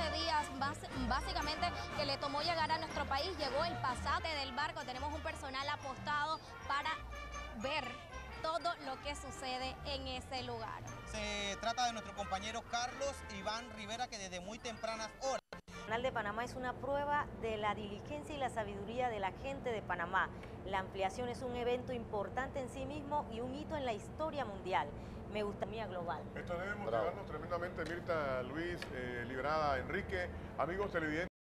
días básicamente que le tomó llegar a nuestro país. Llegó el pasaje del barco, tenemos un personal apostado para ver todo lo que sucede en ese lugar. Se trata de nuestro compañero Carlos Iván Rivera, que desde muy tempranas horas. El Canal de Panamá es una prueba de la diligencia y la sabiduría de la gente de Panamá. La ampliación es un evento importante en sí mismo y un hito en la historia mundial. Me gusta Mía Global. Esto debe motivarnos tremendamente, Mirta, Luis, Liberada, Enrique, amigos televidentes.